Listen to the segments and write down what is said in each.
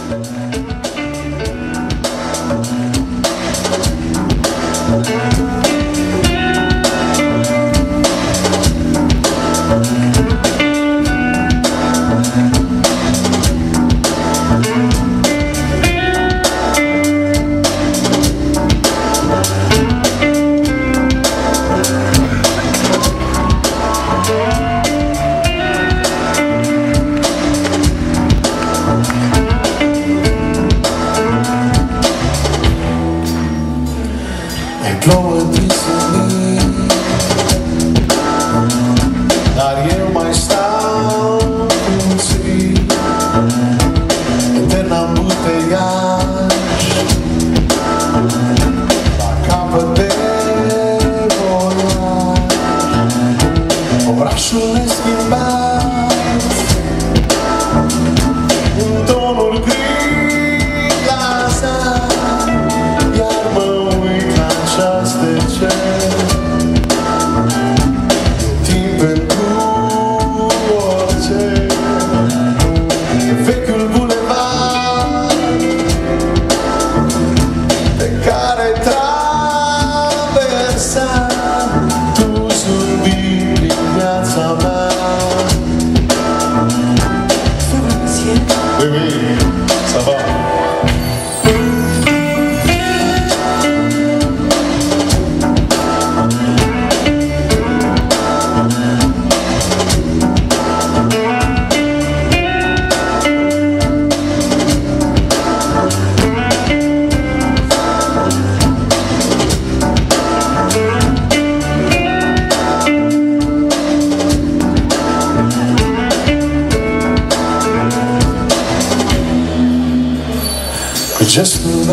Just un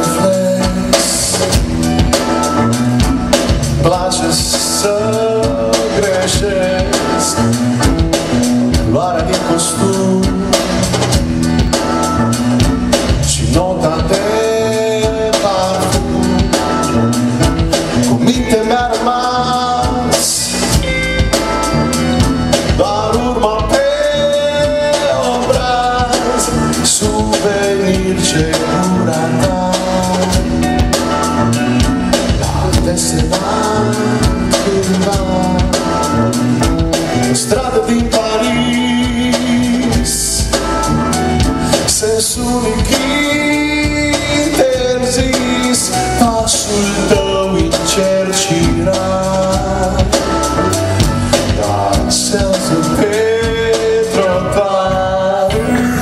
reflex, place să greșesc, luarea din costum și nota de parfum. Cu minte mi-a rămas doar urma pe obraz, suvenir ce în stradă din Paris, sensul interzis, pasul tău incert și rar dansează pe trotuar.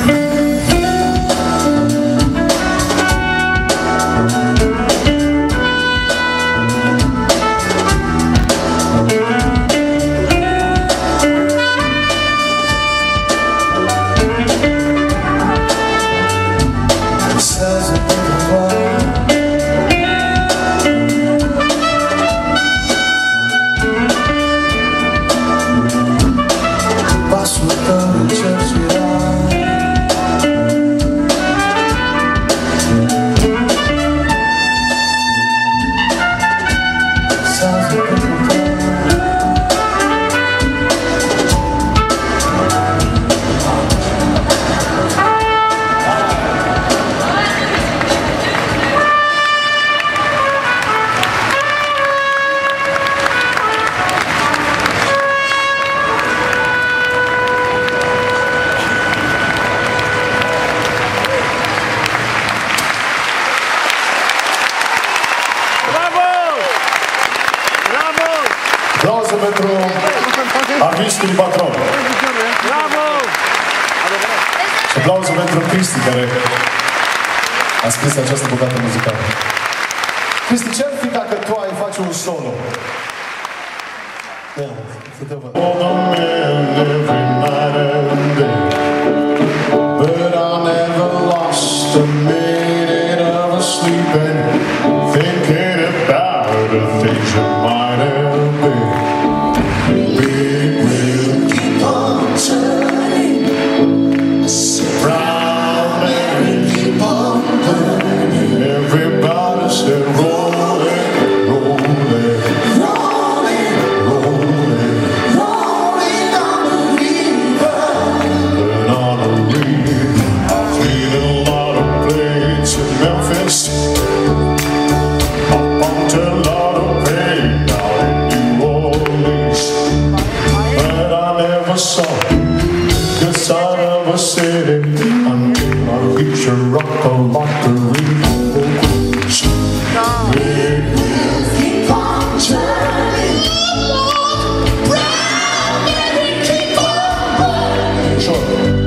Aplauze pentru artistul patron. Bravo! Și aplauze pentru Cristi, care a scris această bucată muzicală. Cristi, ce-ar fi dacă tu ai face un solo? Ia, să te văd. All the men every night and day, but I never lost a minute of a sleeping, thinking about the things that might have been. Big wheel keep on turning, round and keep on burning. Everybody said rolling, rolling, rolling, rolling, rolling on the wheel. the city until I reach a rock like the river. Big wheels keep on turning, round and we keep on running. Sure.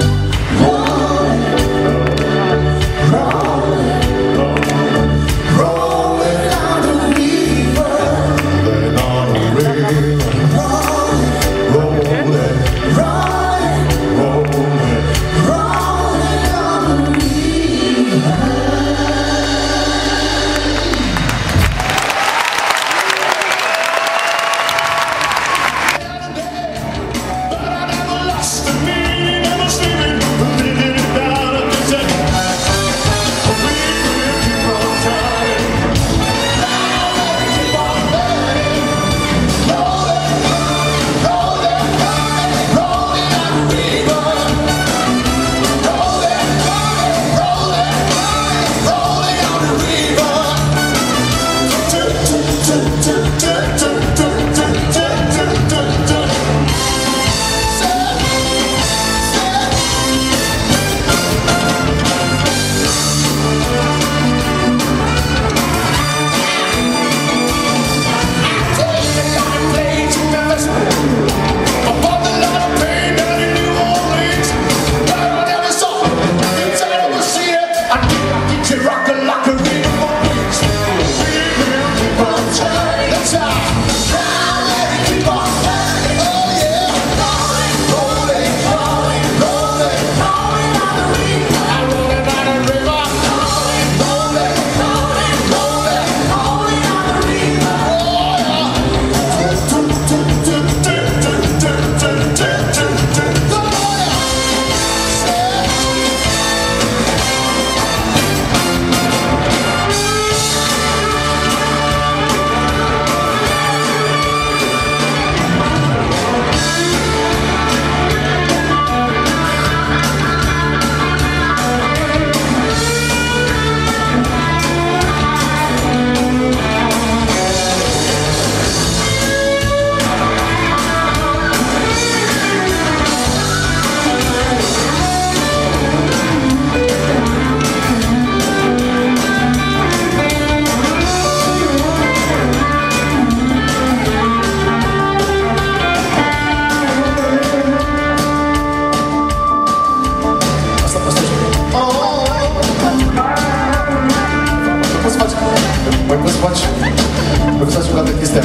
Vă să jucat de chestia.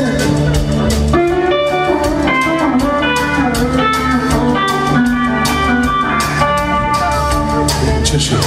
Ce și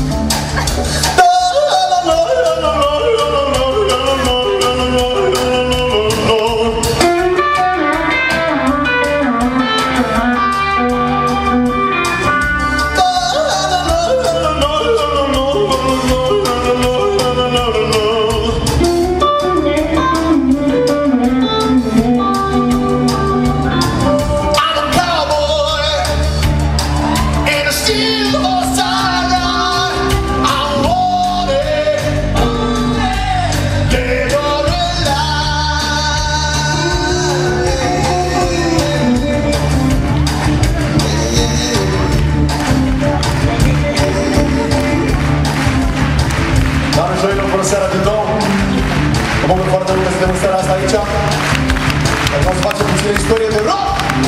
seara din nou. Mă bucur foarte mult că suntem în seara asta aici. Vreau să facem puțină istorie de rock!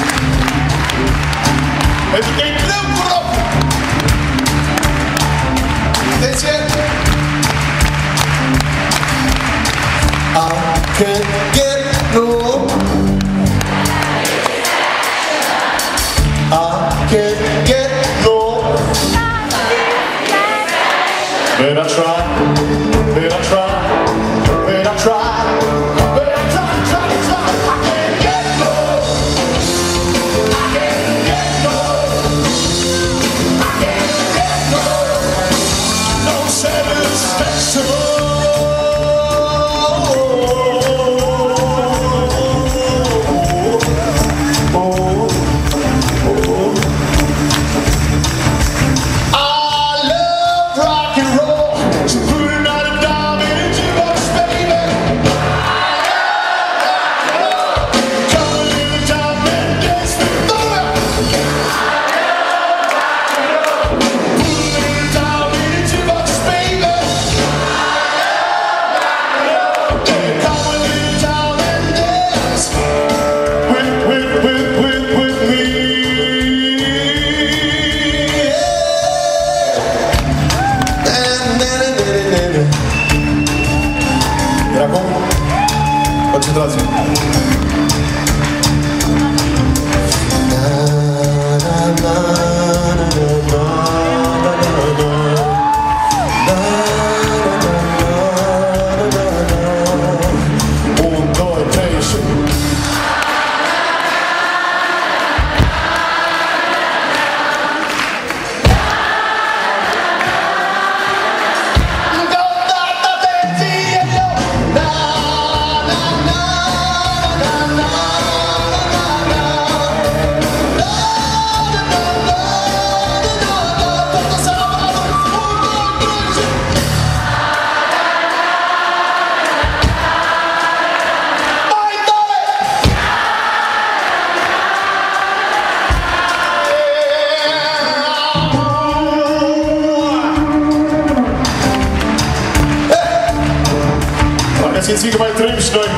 Pentru că e greu cu rock! Atenție! I can't get no I can't get no But I try But I try, but I try, but I try, I can't get no, I can't get no, I can't get no, no satisfaction. I love rock and roll, so put another dime in it. simțit că mai trăim și noi.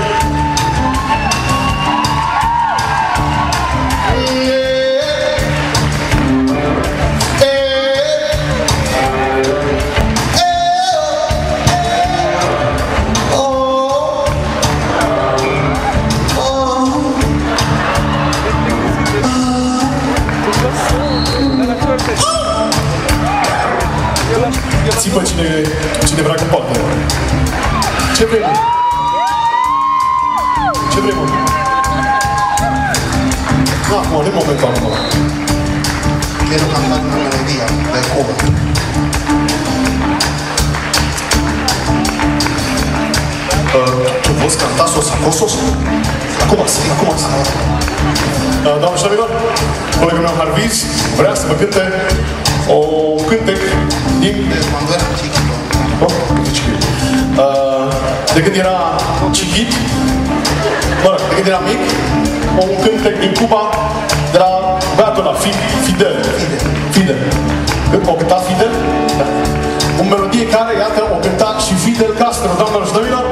Țipă cine vrea că poate. Ce vrei, mă? Ce vrei, mă? Acum, nu-i momentul acum. Quiero cantar una melodía de Cuba. Tu poți canta Sos Acosos? Acum, acum. Doamne și domnilor, colegul meu Harviz vrea să vă cânte o cântec din... De cuando era chiquito. De când era chiquit, mă rog, de când era mic, un cântec din Cuba de la băiatul ăla, Fidel. O cânta Fidel? Da. O melodie care, iată, o cânta și Fidel Castro, doamnelor și domnilor.